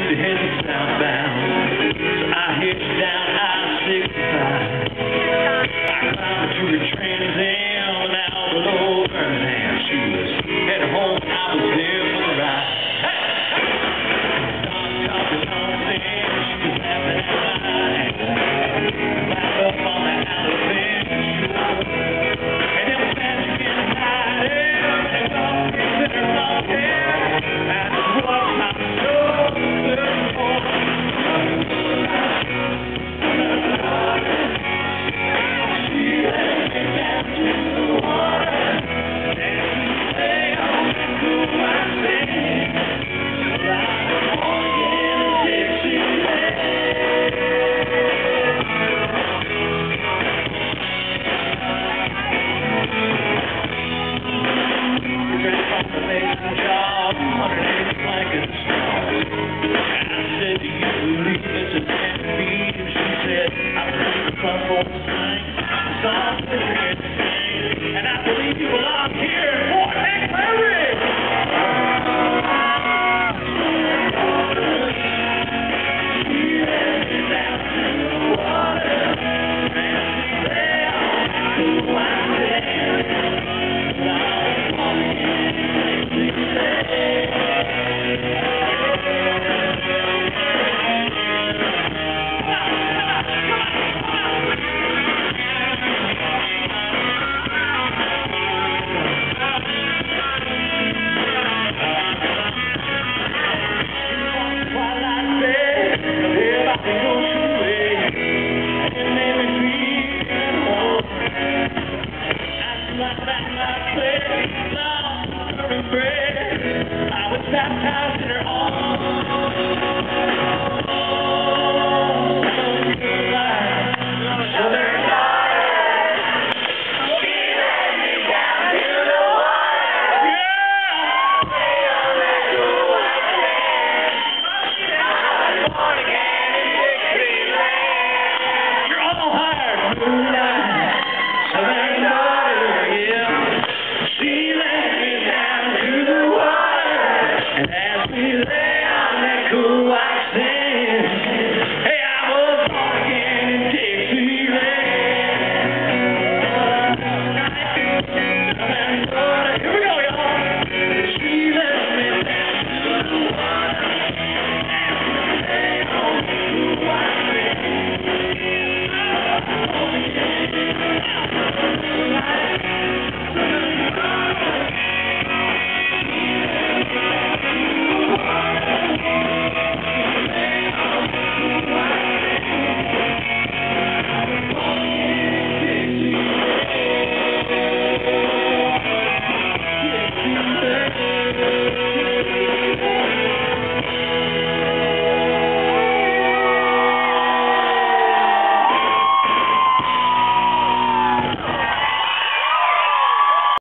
she headed southbound. So I hitched down I-65. I climbed to her Trans Am and out below Birmingham. She was headed home and I was there for the ride. Don talking nonsense, she was laughing at my accent. Back up on the Alabama shore. And it was magic in the night air, and it all came in her long hair. That's what I'm so looking for. She led me down to the water, and she sailed into my sand. I was walking in Dixieland. Grandpa made some job underneath the blanket straw. I said, do you believe it's a damn beat? And she said, I believe the club won't sing. The songs that you're here to sing. And I believe you belong here in Fort McMurray. She led me down to the water, and she sailed into my sand. I was walking in Dixieland. I was baptized in her arms.